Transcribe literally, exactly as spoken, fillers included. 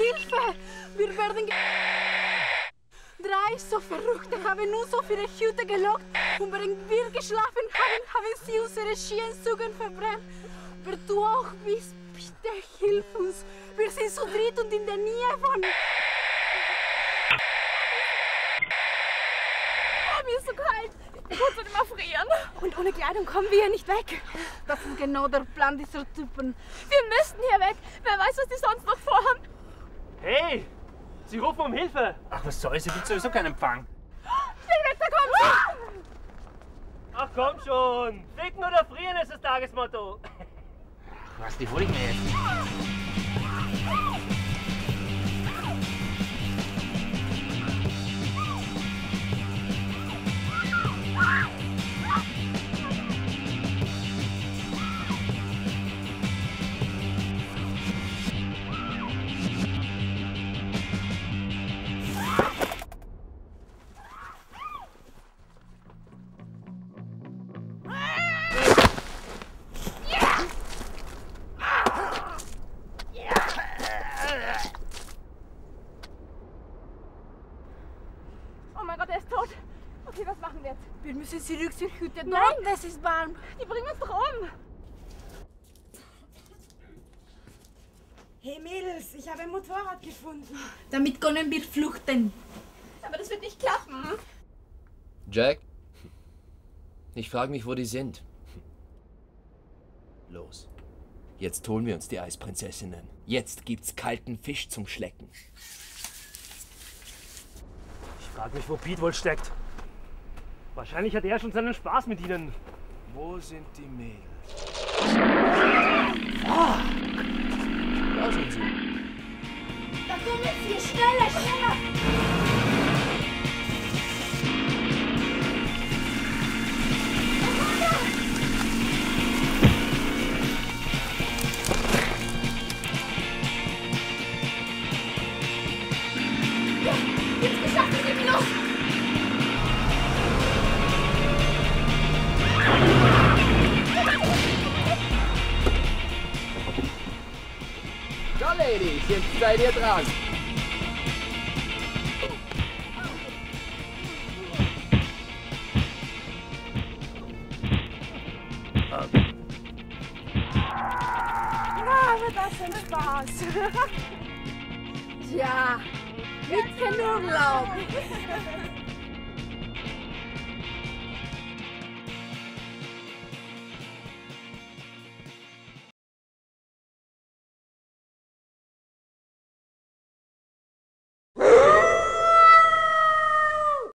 Hilfe! Wir werden ge... Drei so Verrückte haben uns auf ihre Hütte gelockt und während wir geschlafen haben, haben sie unsere Skizüge verbrannt. Wer du auch bist, bitte hilf uns. Wir sind zu dritt und in der Nähe von... Oh, mir ist so kalt. Ich muss nicht mehr frieren. Und ohne Kleidung kommen wir hier nicht weg. Das ist genau der Plan dieser Typen. Wir müssten hier weg. Wer weiß, was die sonst noch vorhaben. Hey! Sie rufen um Hilfe! Ach, was soll's? Hier gibt's sowieso keinen Empfang. Silvester, kommt! Ach komm schon! Ficken oder frieren ist das Tagesmotto! Ach, was, die hol ich mir jetzt. Oh mein Gott, er ist tot. Okay, was machen wir jetzt? Wir müssen zurück zur Hütte. Nein, das ist warm. Die bringen uns doch um. Hey Mädels, ich habe ein Motorrad gefunden. Damit können wir flüchten. Aber das wird nicht klappen. Jack? Ich frage mich, wo die sind. Los. Jetzt holen wir uns die Eisprinzessinnen. Jetzt gibt's kalten Fisch zum Schlecken. Ich frage mich, wo Pete wohl steckt. Wahrscheinlich hat er schon seinen Spaß mit ihnen. Wo sind die Mädels? Ah! Da sind sie. Da kommen jetzt hier schneller, schneller. So, Ladies, jetzt seid ihr dran. Ah, wird das ein Spaß. Ja, mit Urlaub.